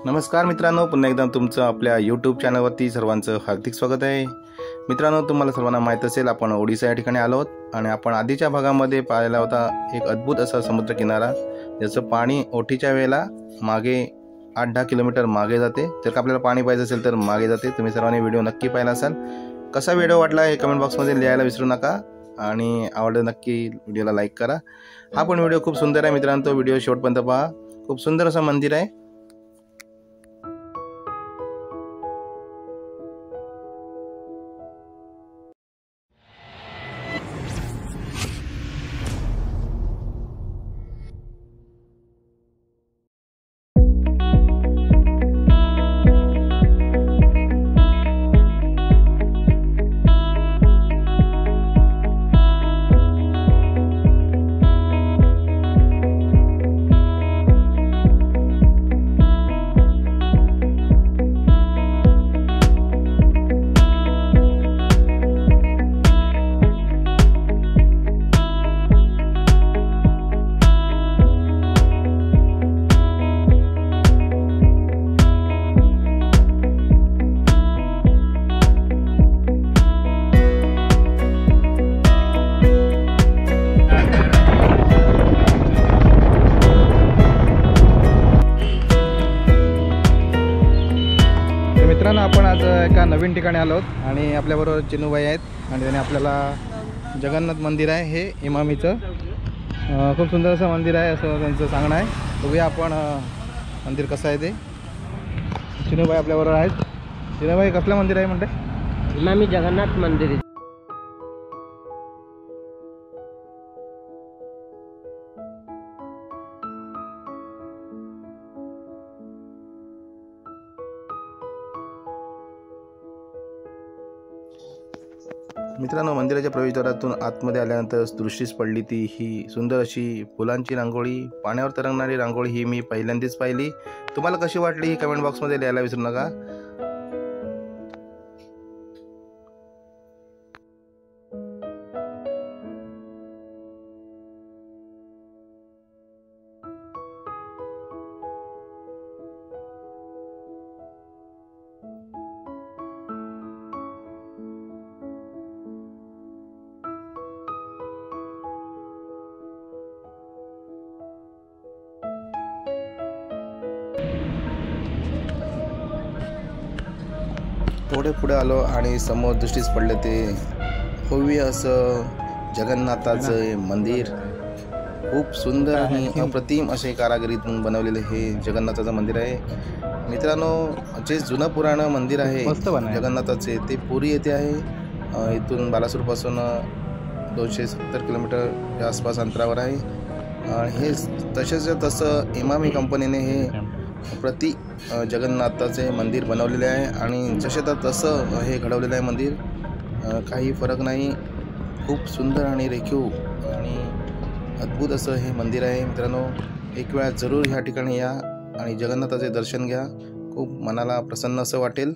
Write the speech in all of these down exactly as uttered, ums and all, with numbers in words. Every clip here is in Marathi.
नमस्कार मित्रांनो, पुन्हा एकदा तुमचं आपल्या यूट्यूब चॅनलवरती सर्वांचं हार्दिक स्वागत आहे। मित्रांनो, तुम्हाला सर्वांना माहीत असेल आपण ओडिशा या ठिकाणी आलो आहोत आणि आपण आधीच्या भागामध्ये पाहिला होता एक अद्भुत असा समुद्र किनारा, ज्याचं पाणी ओठीच्या वेळेला मागे आठ दहा किलोमीटर मागे जाते। जर का आपल्याला पाणी पाहिजे असेल तर मागे जाते। तुम्ही सर्वांनी व्हिडिओ नक्की पाहिला असाल। कसा व्हिडिओ वाटला हे कमेंट बॉक्समध्ये लिहायला विसरू नका आणि आवडलं नक्की व्हिडिओला लाईक करा। हा पण व्हिडिओ खूप सुंदर आहे मित्रांनो, तो व्हिडिओ शेवटपर्यंत पहा। खूप सुंदर असं मंदिर आहे। मित्रांनो, आपण आज एका नवीन ठिकाणी आलो आहोत आणि आपल्याबरोबर चिनूबाई आहेत आणि त्याने आपल्याला जगन्नाथ मंदिर आहे हे इमामीचं खूप सुंदर असं मंदिर आहे असं त्यांचं सांगणं आहे। बघूया आपण मंदिर कसं आहे ते। चिनूबाई आपल्याबरोबर आहेत। चिनूबाई, कसलं मंदिर आहे म्हणते? इमामी जगन्नाथ मंदिर। मित्रांनो, मंदिराच्या प्रवेशद्वारातून आतमध्ये आल्यानंतर दृष्टीस पडली ती ही सुंदर अशी फुलांची रांगोळी, पाण्यावर तरंगणारी रांगोळी ही मी पहिल्यांदाच पाहिली। तुम्हाला कशी वाटली ही कमेंट बॉक्समध्ये लिहायला विसरू नका। थोडे पुढे आलो आणि समोर दृष्टीस पडले ते भव्य असं जगन्नाथाचं मंदिर। खूप सुंदर आणि अप्रतिम असे कारागिरीतून बनवलेले हे जगन्नाथाचं मंदिर आहे। मित्रांनो, जे जुनं पुराणं मंदिर आहे जगन्नाथाचे ते पुरी येथे आहे। इथून बालासूरपासून दोनशे सत्तर किलोमीटरच्या आसपास अंतरावर आहे। हे तसेच तसं इमामी कंपनीने हे प्रति जगन्नाथाचे मंदिर बनवलेले आहे आणि जसे तर तसं हे घडवलेलं आहे मंदिर, काही फरक नाही। खूप सुंदर आणि रेखीव आणि अद्भुत असं हे मंदिर आहे। मित्रांनो, एक वेळा जरूर ह्या ठिकाणी या आणि जगन्नाथाचे दर्शन घ्या। खूप मनाला प्रसन्न असं वाटेल।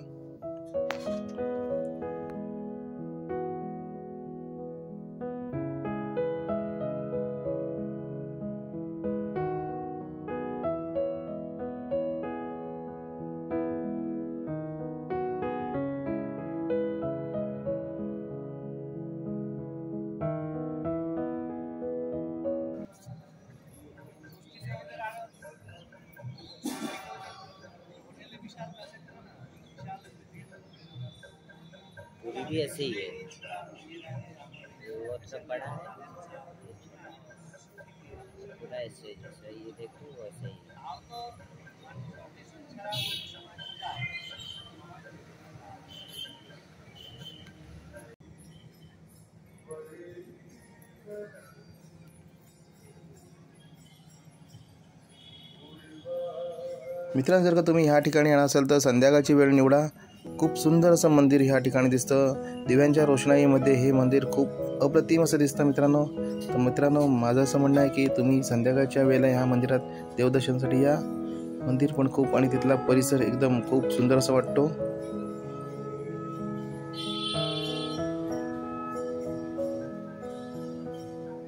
भी ऐसे ही है, वो सब बड़ा है पूरा ऐसे, जैसे ये देखो वैसे ही है। मित्रांनो, जर का तुम्ही ह्या ठिकाणी येणार असाल तर संध्याकाळची वेळ निवडा। खूप सुंदर असं मंदिर ह्या ठिकाणी दिसतं। दिव्यांच्या रोषणाईमध्ये हे मंदिर खूप अप्रतिम असं दिसतं मित्रांनो। तर मित्रांनो, माझं असं म्हणणं आहे की तुम्ही संध्याकाळच्या वेळेला ह्या मंदिरात देवदर्शनासाठी या। मंदिर पण खूप आणि तिथला परिसर एकदम खूप सुंदर असं वाटतो।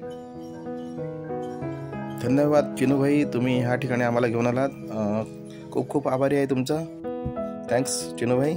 धन्यवाद चिनू भाई, तुम्ही ह्या ठिकाणी आम्हाला घेऊन आलात। खूप खूप आभारी आहे तुमचा. थँक्स चिनू भाई.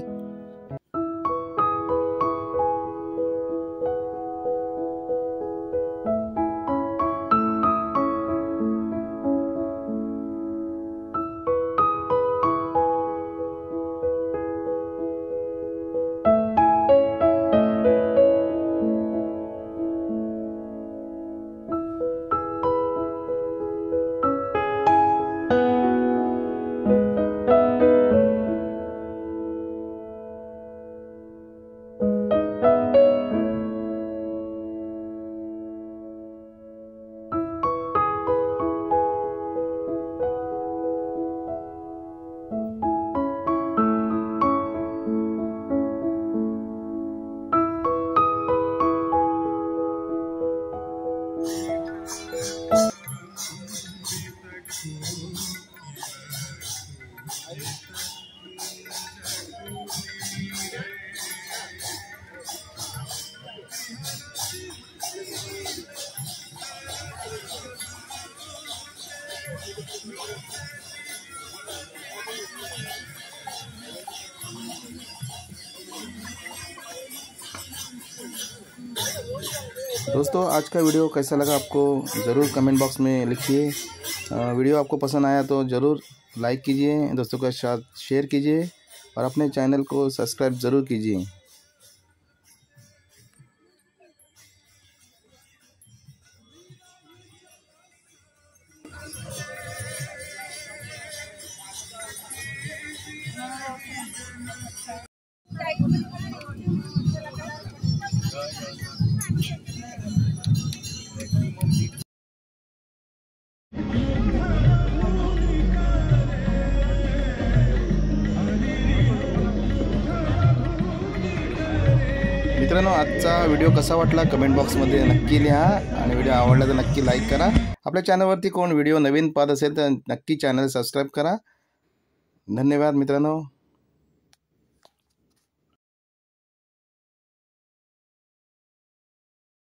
दोस्तों आज का वीडियो कैसा लगा आपको ज़रूर कमेंट बॉक्स में लिखिए. वीडियो आपको पसंद आया तो ज़रूर लाइक कीजिए, दोस्तों के साथ शेयर कीजिए और अपने चैनल को सब्सक्राइब ज़रूर कीजिए. मित्रांनो आजचा व्हिडिओ कसा वाटला कमेंट बॉक्समध्ये नक्की लिहा आणि व्हिडिओ आवडला तर नक्की लाईक करा. आपल्या चॅनलवरती कोण व्हिडिओ नवीन पाहत असेल तर नक्की चॅनल सबस्क्राईब करा. धन्यवाद मित्रांनो.